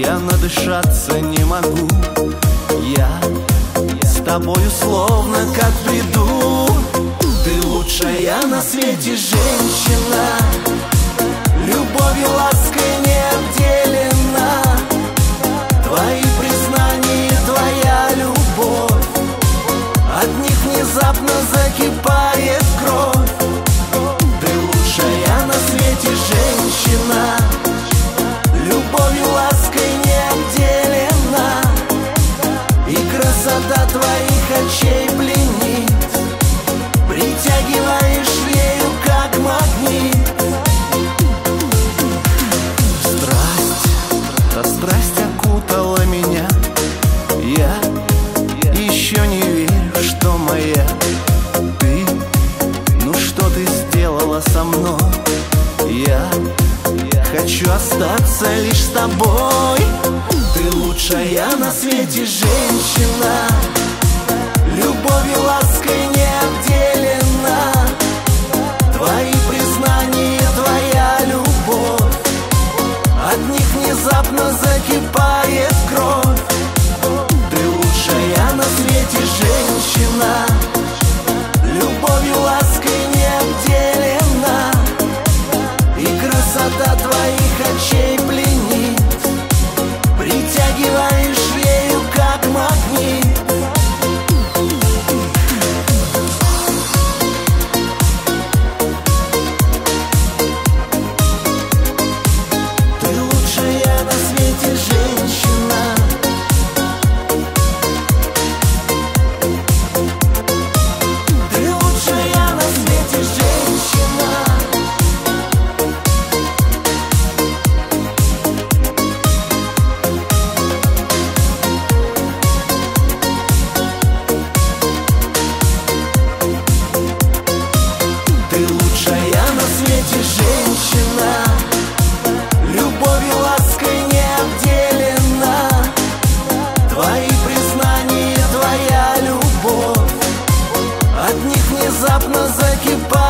я надышаться не могу. Я с тобою словно как приду. Ты лучшая на свете женщина, любовью, лаской не обделена. Твои признания, твоя любовь, от них внезапно закипает кровь. Ты лучшая на свете женщина, любовью, лаской не обделена. И красота твоих очей пленит, притягиваешь ею как магнит. Страсть окутала меня. Я еще не верю, что моя. Ты, ну что ты сделала со мной? Я хочу остаться лишь с тобой. Ты лучшая на свете женщина, любовью, лаской не обделена. Твои признания, твоя любовь, от них внезапно закипает кровь. Ты лучшая на свете женщина, любовью, лаской не обделена. И красота твоих очей пленит, притягиваешь ею как магнит. Внезапно закипает.